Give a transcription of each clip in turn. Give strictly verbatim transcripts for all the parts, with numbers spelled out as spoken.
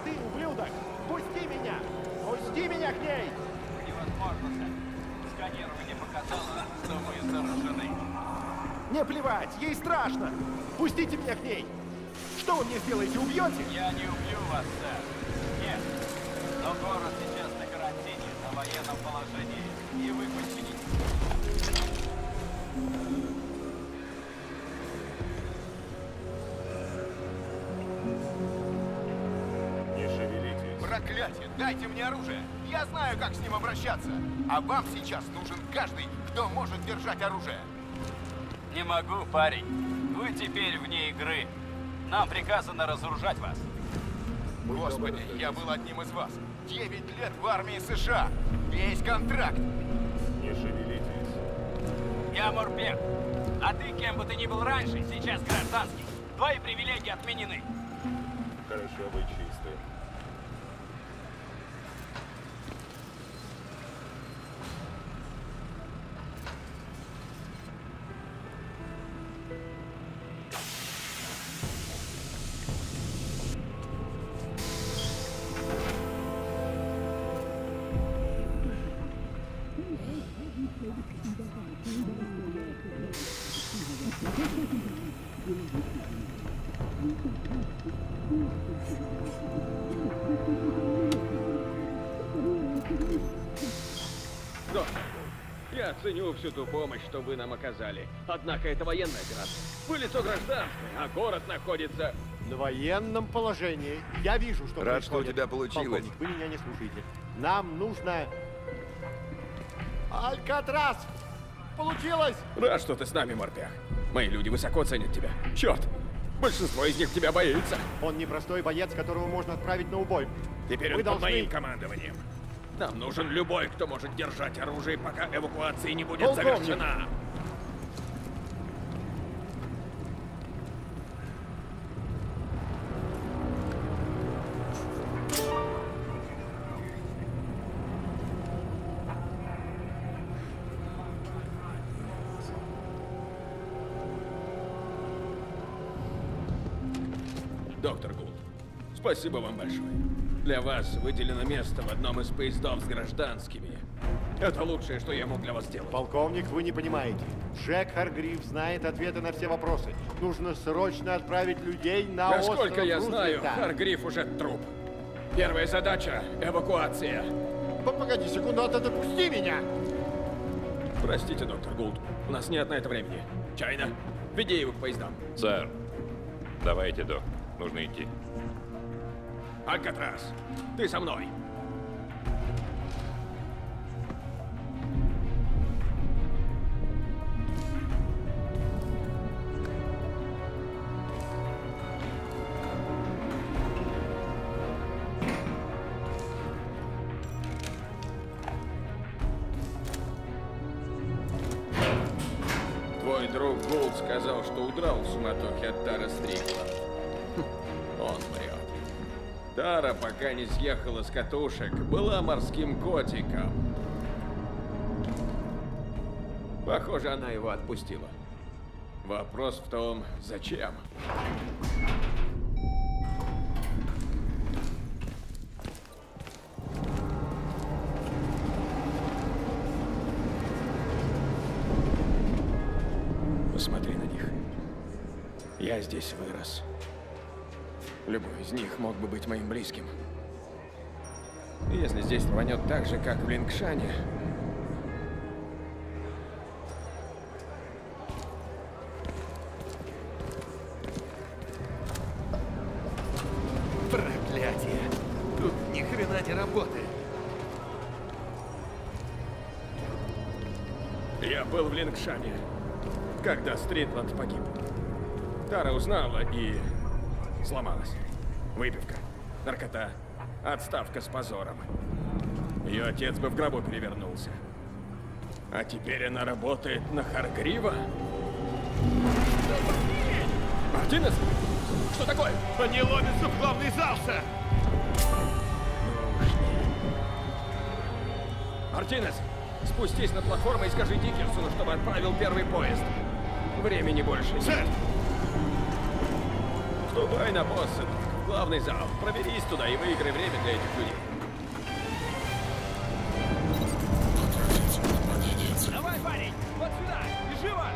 ты, ублюдок! Пусти меня! Пусти меня к ней! Невозможно, сэр. Сканирование показало, что мы заражены. Не плевать, ей страшно! Пустите меня к ней! Что вы мне сделаете, убьете? Я не убью вас, сэр. Нет. Но город сейчас на карантине, на военном положении, и вы подчинитесь. Не шевелитесь. Проклятие! Дайте мне оружие! Я знаю, как с ним обращаться! А вам сейчас нужен каждый, кто может держать оружие! Не могу, парень. Вы теперь вне игры. Нам приказано разоружать вас. Господи, я был одним из вас. Девять лет в армии США. Весь контракт. Не шевелитесь. Я Морпех. А ты, кем бы ты ни был раньше, сейчас гражданский. Твои привилегии отменены. Хорошо, вы чисты. Доктор, я ценю всю ту помощь, что вы нам оказали. Однако это военная операция. Вы лицо гражданское, а город находится... На военном положении. Я вижу, что Рад, что у происходит. тебя получилось. Полковник, вы меня не слушаете. Нам нужно... Алькатрас! Получилось! Рад, что ты с нами, Морпех. Мои люди высоко ценят тебя. Черт! Большинство из них тебя боится. Он непростой боец, которого можно отправить на убой. Теперь Вы он должны... под моим командованием. Нам нужен любой, кто может держать оружие, пока эвакуация не будет Полковник! завершена. Доктор Гулд, спасибо вам большое. Для вас выделено место в одном из поездов с гражданскими. Это лучшее, что я мог для вас сделать. Полковник, вы не понимаете. Джек Харгрив знает ответы на все вопросы. Нужно срочно отправить людей на остров Насколько я знаю, Рузвельта. Харгриф уже труп. Первая задача — эвакуация. П- Погоди секунду, а ты допусти меня! Простите, доктор Гулд, у нас нет на это времени. Чайна, веди его к поездам. Сэр, давайте, док. Нужно идти. Алькатрас, ты со мной. Твой друг Гулд сказал, что удрал в суматохе от Тара Стрикланд. Он врет. Тара, пока не съехала с катушек, была морским котиком. Похоже, она его отпустила. Вопрос в том, зачем? Посмотри на них. Я здесь вырос. Любой из них мог бы быть моим близким. Если здесь рванет так же, как в Лингшане... Проклятие! Тут ни хрена не работает. Я был в Лингшане, когда Стритланд погиб. Тара узнала и... сломалась. Выпивка, наркота, отставка с позором. Ее отец бы в гробу перевернулся. А теперь она работает на Харгрива? Мартинес? Что такое? Они ломятся в главный зал, сэр! Мартинес, спустись на платформу и скажи Диккерсону, чтобы отправил первый поезд. Времени больше нет. Сэр! Ступай на Боссет. Главный зал. Проберись туда и выиграй время для этих людей. Давай, парень, вот сюда, и живо!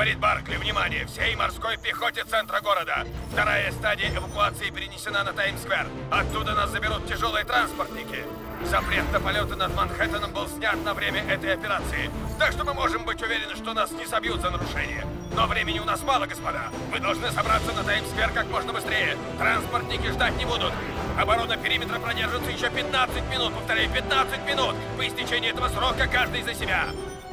Говорит Баркли, внимание, всей морской пехоте центра города. Вторая стадия эвакуации перенесена на Таймс-сквер. Оттуда нас заберут тяжелые транспортники. Запрет на полеты над Манхэттеном был снят на время этой операции. Так что мы можем быть уверены, что нас не собьют за нарушение. Но времени у нас мало, господа. Мы должны собраться на Таймс-сквер как можно быстрее. Транспортники ждать не будут. Оборона периметра продержится еще пятнадцать минут. Повторяю, пятнадцать минут. По истечении этого срока каждый за себя.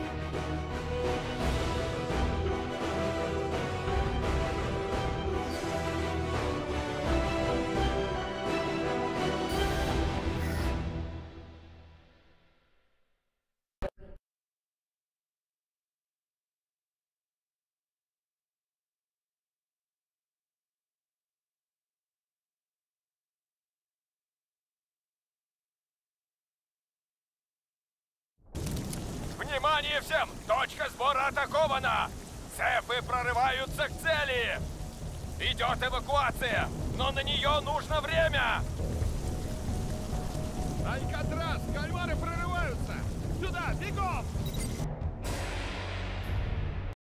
Внимание всем! Точка сбора атакована! Цепы прорываются к цели! Идет эвакуация, но на нее нужно время! Алькатрас, кальмар!